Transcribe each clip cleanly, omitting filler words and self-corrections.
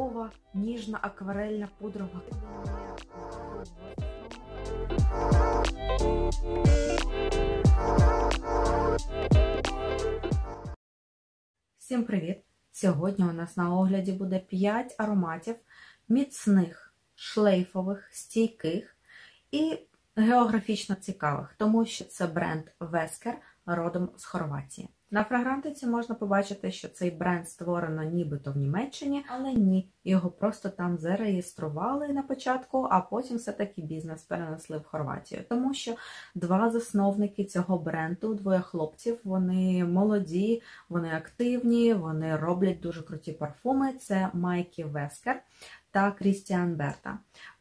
чудова, ніжна акварельна пудрова. Всім привіт! Сьогодні у нас на огляді буде 5 ароматів міцних, шлейфових, стійких і географічно цікавих, тому що це бренд Вескер родом з Хорватії. На фрагрантиці можна побачити, що цей бренд створено нібито в Німеччині, але ні, його просто там зареєстрували на початку, а потім все-таки бізнес перенесли в Хорватію. Тому що два засновники цього бренду, двоє хлопців, вони молоді, вони активні, вони роблять дуже круті парфуми. Це Майкі Вескер та Крістіан Берта.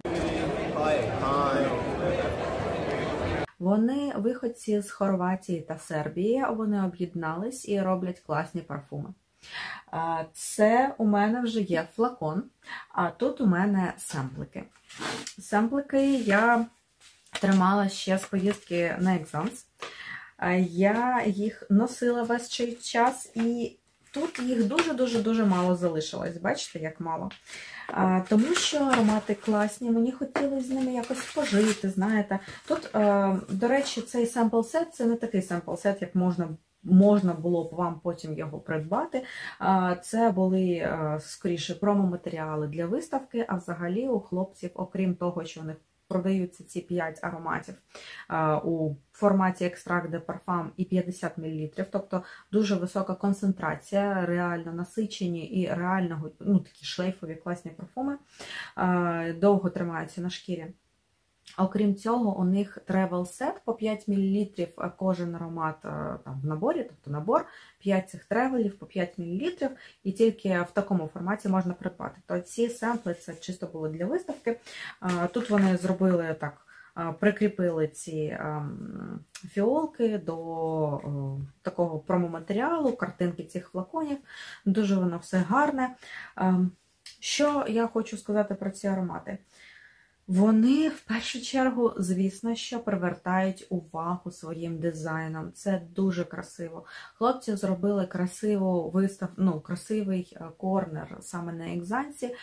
Вони виходці з Хорватії та Сербії, вони об'єднались і роблять класні парфуми. Це у мене вже є флакон, а тут у мене семплики. Семплики я тримала ще з поїздки на Екзанс. Я їх носила весь цей час і тут їх дуже-дуже мало залишилось. Бачите, як мало? Тому що аромати класні, мені хотілося з ними якось пожити, знаєте. Тут, до речі, цей семпл-сет, це не такий семпл-сет, як можна було б вам потім його придбати. Це були, скоріше, промо-матеріали для виставки, а взагалі у хлопців, окрім того, що вони продаються ці 5 ароматів у форматі екстракт де парфам і 50 мл, тобто дуже висока концентрація, реально насичені і реально такі шлейфові класні парфуми, довго тримаються на шкірі. Окрім цього, у них travel set по 5 мл кожен аромат там, в наборі, тобто набор, 5 цих тревелів по 5 мл, і тільки в такому форматі можна придбати. То ці семпли це чисто було для виставки. Тут вони зробили так, прикріпили ці фіолки до такого промо-матеріалу, картинки цих флаконів. Дуже воно все гарне. Що я хочу сказати про ці аромати? Вони, в першу чергу, звісно, що привертають увагу своїм дизайном. Це дуже красиво. Хлопці зробили красиву красивий корнер саме на Екзансі.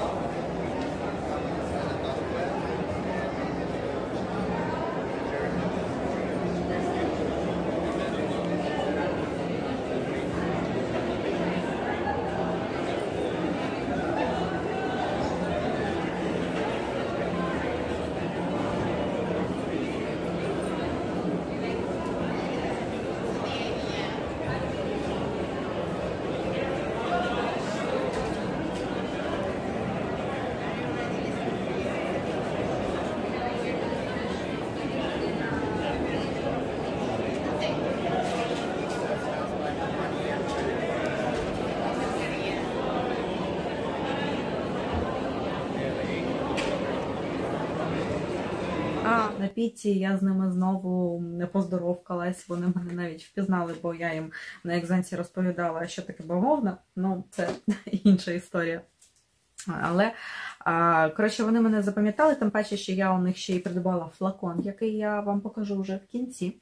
На піці я з ними знову не поздоровкалась, вони мене навіть впізнали, бо я їм на Екзансі розповідала, що таке бавовна, це інша історія. Але, коротше, вони мене запам'ятали, тим паче, що я у них ще й придбала флакон, який я вам покажу вже в кінці.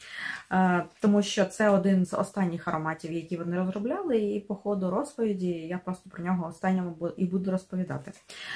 Тому що це один з останніх ароматів, які вони розробляли, і по ходу розповіді я просто про нього останньому і буду розповідати.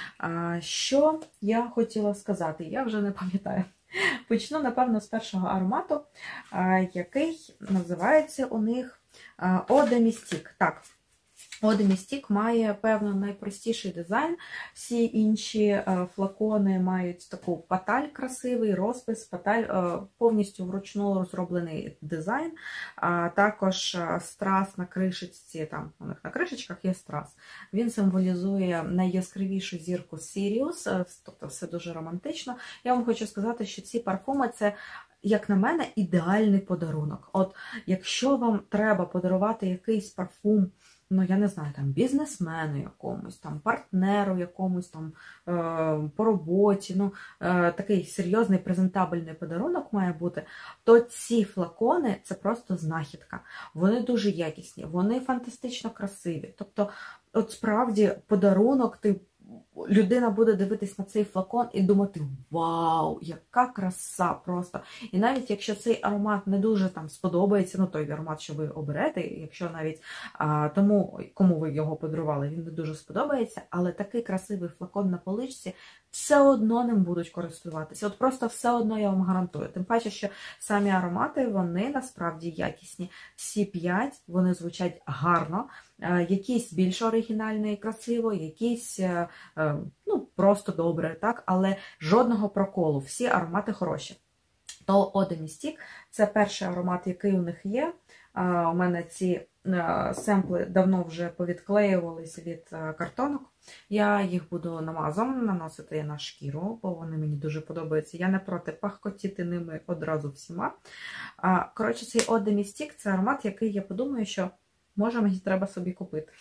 Що я хотіла сказати, я вже не пам'ятаю. Почну, напевно, з першого аромату, який називається у них Eau de Mystique. Так. Eau de Mystique має, певно, найпростіший дизайн. Всі інші флакони мають таку паталь красивий, розпис, паталь, повністю вручну розроблений дизайн. Також страс на кришечці, там у них на кришечках є страс. Він символізує найяскравішу зірку Сіріус, тобто все дуже романтично. Я вам хочу сказати, що ці парфуми – це, як на мене, ідеальний подарунок. От, якщо вам треба подарувати якийсь парфум, я не знаю, там, бізнесмену якомусь, там, партнеру якомусь, там, по роботі, такий серйозний презентабельний подарунок має бути, то ці флакони – це просто знахідка. Вони дуже якісні, вони фантастично красиві. Тобто, от справді, подарунок ти людина буде дивитись на цей флакон і думати: вау, яка краса просто. І навіть якщо цей аромат не дуже там сподобається, ну той аромат, що ви оберете, якщо навіть тому, кому ви його подарували, він не дуже сподобається, але такий красивий флакон на поличці, все одно ним будуть користуватися. От просто все одно я вам гарантую. Тим паче, що самі аромати, вони насправді якісні. Всі 5, вони звучать гарно. Якісь більш оригінально і красиво, якісь ну, просто добре, так? Але жодного проколу. Всі аромати хороші. То Eau de Mystique – це перший аромат, який у них є. У мене ці семпли давно вже повідклеювалися від картонок. Я їх буду намазом наносити на шкіру, бо вони мені дуже подобаються. Я не проти пахкотіти ними одразу всіма. Коротше, цей Eau de Mystique – це аромат, який я подумаю, що може мені треба собі купити.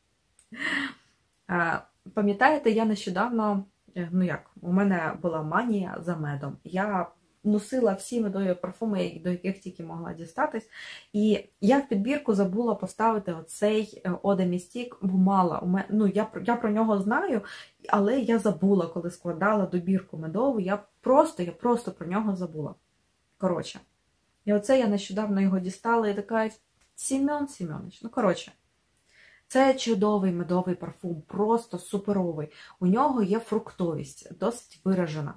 Пам'ятаєте, я нещодавно, ну як, у мене була манія за медом. Я носила всі медові парфуми, до яких тільки могла дістатись. І я в підбірку забула поставити оцей Eau de Mystique, бо мала. Ну, я про нього знаю, але я забула, коли складала добірку медову, я просто про нього забула. Коротше. І оце я нещодавно його дістала і така: Сім'он Сім'онович. Ну, коротше. Це чудовий медовий парфум, просто суперовий. У нього є фруктовість, досить виражена.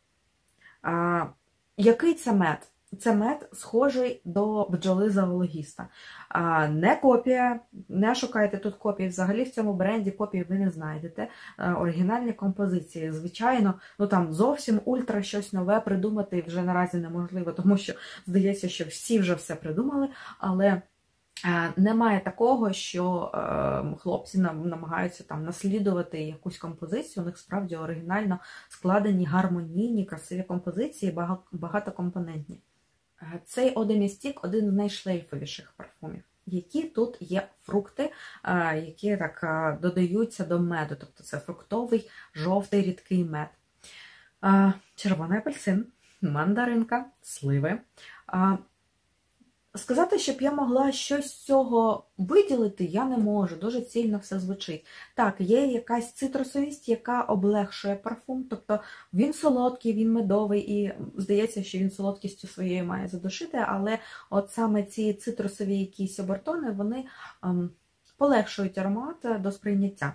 Який це мед? Це мед схожий до бджоли-зоологіста. Не копія, не шукайте тут копії. Взагалі в цьому бренді копії ви не знайдете. Оригінальні композиції. Звичайно, ну там зовсім ультра щось нове придумати вже наразі неможливо, тому що здається, що всі вже все придумали, але немає такого, що хлопці намагаються там наслідувати якусь композицію. У них справді оригінально складені, гармонійні, красиві композиції, багатокомпонентні. Цей Eau de Mystique – один з найшлейфовіших парфумів. Які тут є фрукти, які так додаються до меду. Тобто це фруктовий, жовтий, рідкий мед. Червоний апельсин, мандаринка, сливи. Сказати, щоб я могла щось з цього виділити, я не можу. Дуже цільно все звучить. Так, є якась цитрусовість, яка облегшує парфум. Тобто він солодкий, він медовий, і здається, що він солодкістю своєю має задушити, але от саме ці цитрусові якісь обертони, вони полегшують аромат до сприйняття.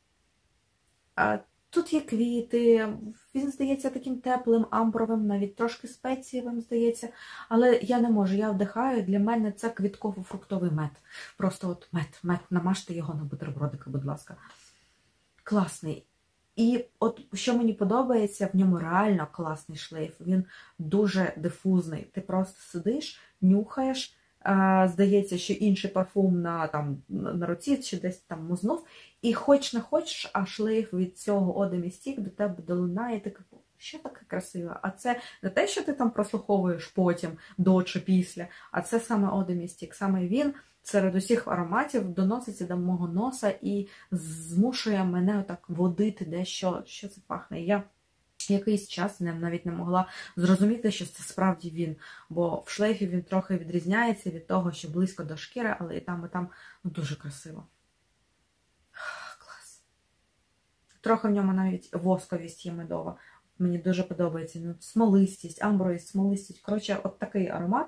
Тут є квіти, він здається таким теплим, амбровим, навіть трошки спецієвим, здається. Але я не можу, я вдихаю, для мене це квітково-фруктовий мед. Просто от мед, намажте його на бутербродики, будь ласка. Класний. І от що мені подобається, в ньому реально класний шлейф. Він дуже дифузний. Ти просто сидиш, нюхаєш, здається, що інший парфум на руці чи десь там музнув. І хоч не хочеш, а шлейф від цього Eau de Mystique до тебе долинає, ти кажеш: що таке красиве? А це не те, що ти там прослуховуєш потім, до чи після, а це саме Eau de Mystique. Саме він серед усіх ароматів доноситься до мого носа і змушує мене отак водити дещо, що це пахне. І я якийсь час навіть не могла зрозуміти, що це справді він. Бо в шлейфі він трохи відрізняється від того, що близько до шкіри, але і там ну, дуже красиво. Клас. Трохи в ньому навіть восковість є медова. Мені дуже подобається. Ну, смолистість, амбровість, смолистість. Коротше, от такий аромат.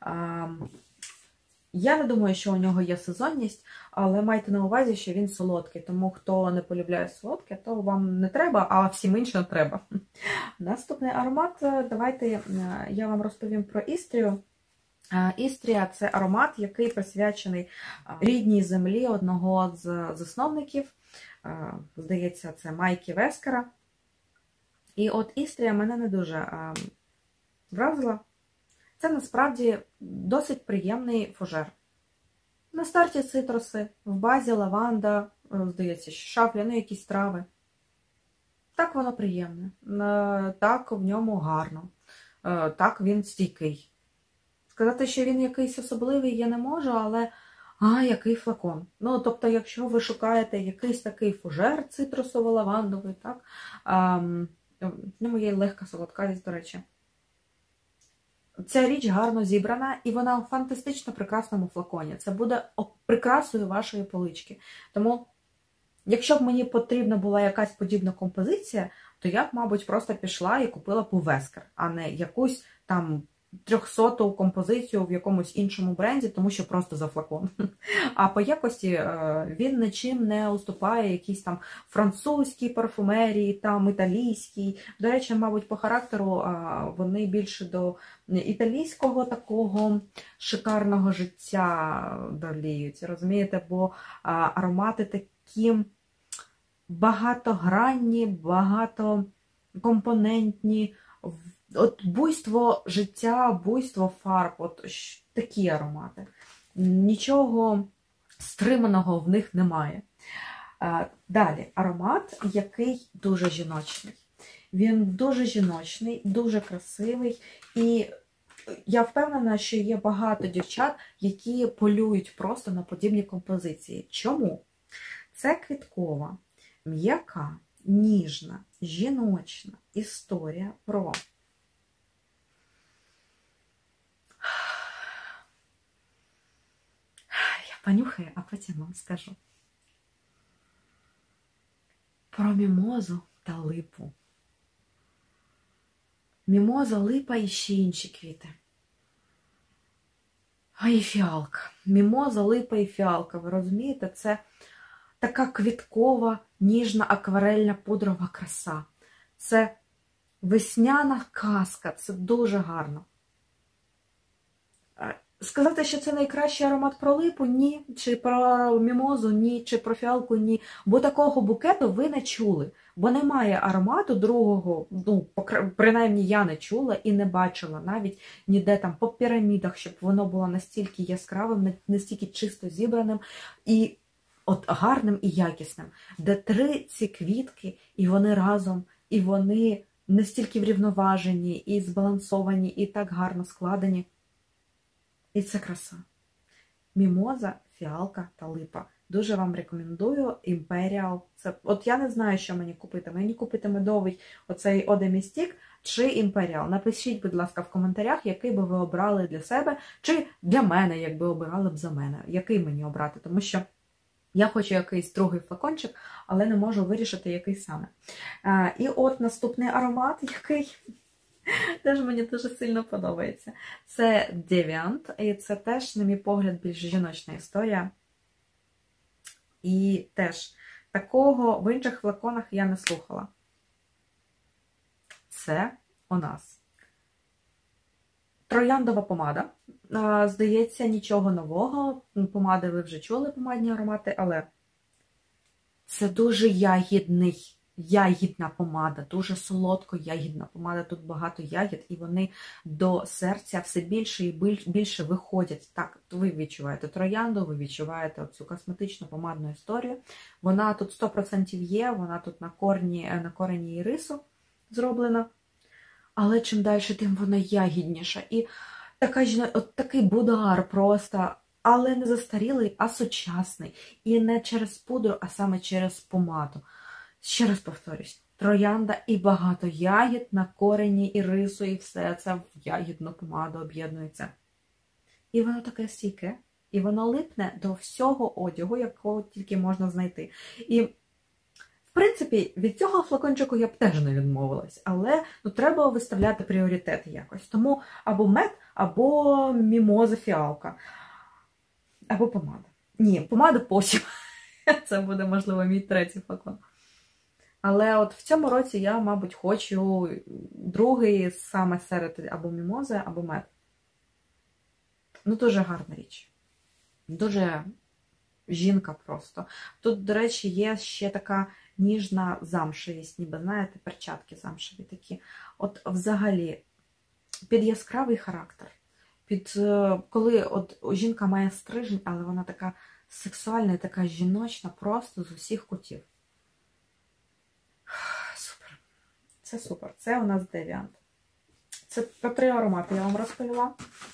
Я не думаю, що у нього є сезонність, але майте на увазі, що він солодкий. Тому хто не полюбляє солодке, то вам не треба, а всім іншим треба. Наступний аромат, давайте я вам розповім про Істрію. Істрія – це аромат, який присвячений рідній землі одного з засновників. Здається, це Майкі Вескера. І от Істрія мене не дуже вразила. Це насправді досить приємний фужер. На старті цитруси, в базі лаванда, здається, шафля, ну якісь трави. Так воно приємне, так в ньому гарно, так він стійкий. Сказати, що він якийсь особливий, я не можу, але який флакон. Ну, тобто, якщо ви шукаєте якийсь такий фужер цитрусово-лавандовий, так, в ньому є легка солодкавість, до речі. Ця річ гарно зібрана, і вона у фантастично прекрасному флаконі. Це буде прикрасою вашої полички. Тому якщо б мені потрібна була якась подібна композиція, то я б, мабуть, просто пішла і купила б у Вескер, а не якусь там 300-ту композицію в якомусь іншому бренді, тому що просто за флакон. А по якості він нічим не уступає якійсь там французькій парфумерії, там італійській. До речі, мабуть, по характеру вони більше до італійського такого шикарного життя доліють, розумієте? Бо аромати такі багатогранні, багатокомпонентні, от буйство життя, буйство фарб, от такі аромати. Нічого стриманого в них немає. Далі, аромат, який дуже жіночний. Він дуже жіночний, дуже красивий. І я впевнена, що є багато дівчат, які полюють просто на подібні композиції. Чому? Це квіткова, м'яка, ніжна, жіночна історія про понюхаю, а потім вам скажу. Про мімозу та липу. Мімоза, липа і ще інші квіти. А і фіалка. Мімоза, липа і фіалка. Ви розумієте? Це така квіткова, ніжна, акварельна, пудрова краса. Це весняна казка. Це дуже гарно. Сказати, що це найкращий аромат про липу? Ні. Чи про мімозу? Ні. Чи про фіалку? Ні. Бо такого букету ви не чули. Бо немає аромату другого, ну, принаймні я не чула і не бачила навіть ніде там по пірамідах, щоб воно було настільки яскравим, настільки чисто зібраним і от гарним і якісним. Де три ці квітки, і вони разом, і вони настільки врівноважені, і збалансовані, і так гарно складені. І це краса. Мімоза, фіалка та липа. Дуже вам рекомендую Imperial. Це, от я не знаю, що мені купити. Мені купити медовий оцей Eau de Mystique чи Imperial. Напишіть, будь ласка, в коментарях, який би ви обрали для себе, чи для мене, якби обирали б за мене. Який мені обрати, тому що я хочу якийсь другий флакончик, але не можу вирішити, який саме. І от наступний аромат, який теж мені дуже сильно подобається. Це Deviant, і це теж, на мій погляд, більш жіночна історія. І теж такого в інших флаконах я не слухала. Це у нас трояндова помада. Здається, нічого нового. Помади ви вже чули, помадні аромати, але це дуже ягідна помада, дуже солодко-ягідна помада. Тут багато ягід, і вони до серця все більше і більше виходять. Так, ви відчуваєте троянду, ви відчуваєте цю косметичну помадну історію. Вона тут 100% є, вона тут на корені ірису зроблена. Але чим далі, тим вона ягідніша. І от такий будар просто, але не застарілий, а сучасний. І не через пудру, а саме через помаду. Ще раз повторюсь, троянда і багато ягід на корені ірису, і все це в ягідну помаду об'єднується. І воно таке стійке, і воно липне до всього одягу, якого тільки можна знайти. І, в принципі, від цього флакончику я б теж не відмовилась, але треба виставляти пріоритети якось. Тому або мед, або мімоза фіалка, або помада. Ні, помада потім. Це буде, можливо, мій третій флакон. Але от в цьому році я, мабуть, хочу другий саме серед або мімози, або мед. Ну, дуже гарна річ. Дуже жінка просто. Тут, до речі, є ще така ніжна замшевість, ніби, знаєте, перчатки замшеві такі. От взагалі, під яскравий характер. Коли от жінка має стрижень, але вона така сексуальна, така жіночна, просто з усіх кутів. Супер. Це супер. Це у нас Deviant. Це про 3 аромати я вам розповіла.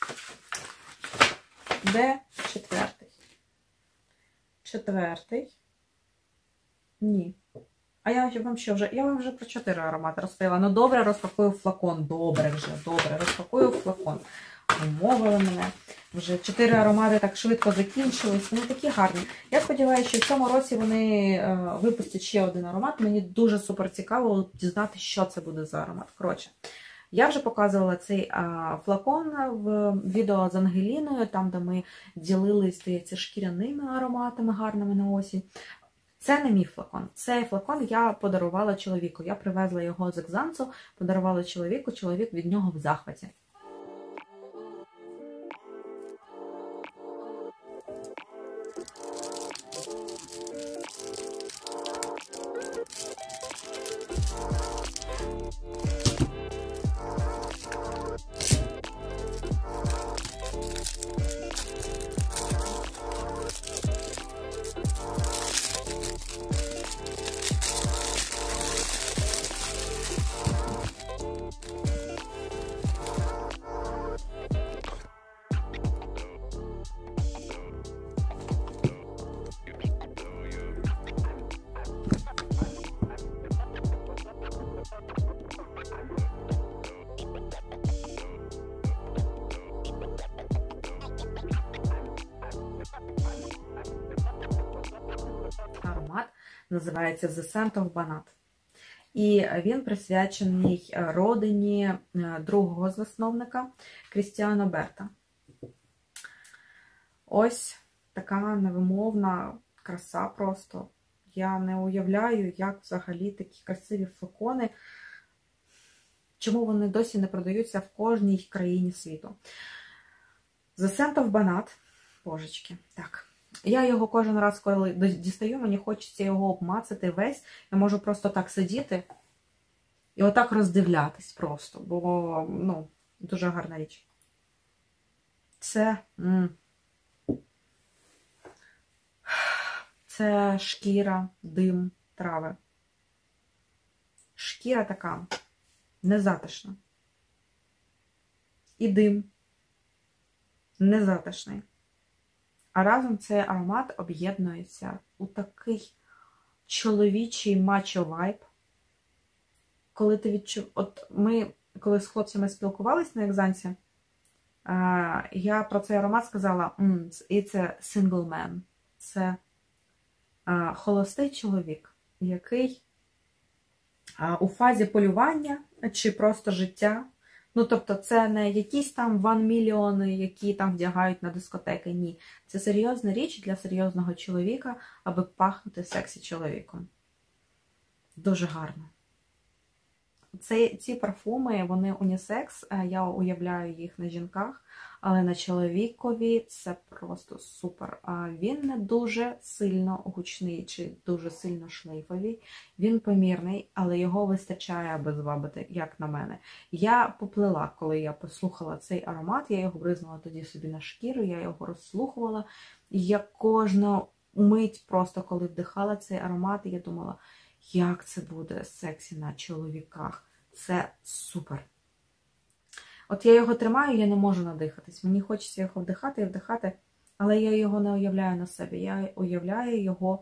Де четвертий? Четвертий. Ні. А я вам вже про 4 аромати розповіла. Ну, добре, розпакую флакон. Добре, розпакую флакон. умовили мене. Вже 4 аромати так швидко закінчились. Вони такі гарні. Я сподіваюся, що в цьому році вони випустять ще один аромат. Мені дуже супер цікаво дізнати, що це буде за аромат. Коротше, я вже показувала цей флакон в відео з Ангеліною, там, де ми ділились, здається, шкіряними ароматами гарними на осінь. Це не мій флакон. Цей флакон я подарувала чоловіку. Я привезла його з Екзансу, подарувала чоловіку, чоловік від нього в захваті. Аромат називається The Scent of Banat. І він присвячений родині другого засновника Крістіана Берта. Ось така невимовна краса просто. Я не уявляю, як взагалі такі красиві флакони, чому вони досі не продаються в кожній країні світу. The Scent of Banat. Божечки. Так. Я його кожен раз, коли дістаю, мені хочеться його обмацати весь. Я можу просто так сидіти і отак роздивлятись просто, бо, ну, дуже гарна річ. Це шкіра, дим, трави. Шкіра така незатишна. І дим незатишний. А разом цей аромат об'єднується у такий чоловічий мачо-вайб. Коли ти От ми, коли з хлопцями спілкувалися на Екзансі, я про цей аромат сказала, і це single man. Це холостий чоловік, який у фазі полювання чи просто життя. Ну, тобто, це не якісь там ван-мільйони, які там вдягають на дискотеки. Ні. Це серйозна річ для серйозного чоловіка, аби пахнути сексі чоловіком. Дуже гарно. Ці парфуми, вони унісекс, я уявляю їх на жінках, але на чоловікові це просто супер. Він не дуже сильно гучний чи дуже сильно шлейфовий, він помірний, але його вистачає, аби звабити, як на мене. Я поплила, коли я послухала цей аромат, я його бризнула тоді собі на шкіру, я його розслухувала, і я кожну мить просто, коли вдихала цей аромат, я думала, як це буде сексі на чоловіках. Це супер. От я його тримаю, я не можу надихатись. Мені хочеться його вдихати і вдихати, але я його не уявляю на себе. Я уявляю його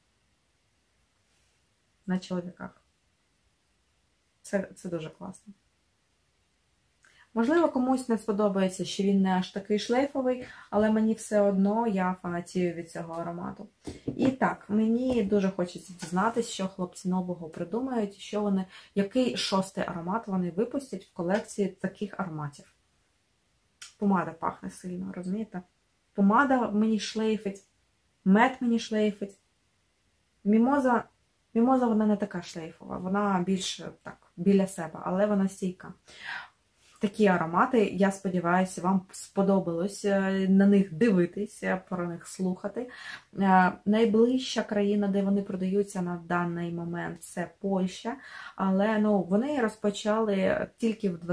на чоловіках. Це дуже класно. Можливо, комусь не сподобається, що він не аж такий шлейфовий, але мені все одно, я фанатію від цього аромату. І так, мені дуже хочеться дізнатися, що хлопці нового придумають, що вони, який 6-й аромат вони випустять в колекції таких ароматів. Помада пахне сильно, розумієте? Помада мені шлейфить, мед мені шлейфить. Мімоза, вона не така шлейфова, вона більше так, біля себе, але вона стійка. Такі аромати, я сподіваюся, вам сподобалось на них дивитися, про них слухати. Найближча країна, де вони продаються на даний момент, це Польща. Але вони розпочали тільки в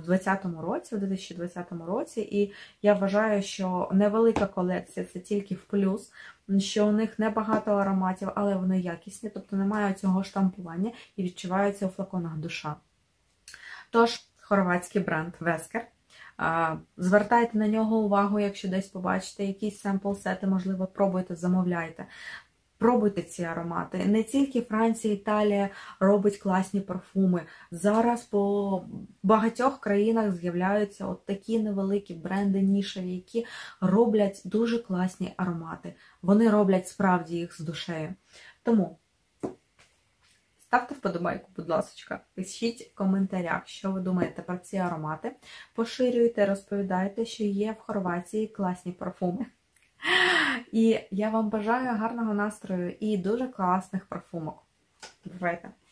2020 році, і я вважаю, що невелика колекція – це тільки в плюс, що у них небагато ароматів, але вони якісні, тобто немає цього штампування і відчувається у флаконах душа. Тож, хорватський бренд Вескер. Звертайте на нього увагу, якщо десь побачите якісь семпл-сети, можливо, пробуйте, замовляйте. Пробуйте ці аромати. Не тільки Франція, Італія робить класні парфуми. Зараз по багатьох країнах з'являються от такі невеликі бренди нішеві, які роблять дуже класні аромати. Вони роблять справді їх з душею. Тому ставте вподобайку, будь ласка, пишіть в коментарях, що ви думаєте про ці аромати. Поширюйте, розповідайте, що є в Хорватії класні парфуми. І я вам бажаю гарного настрою і дуже класних парфумок. Бувайте!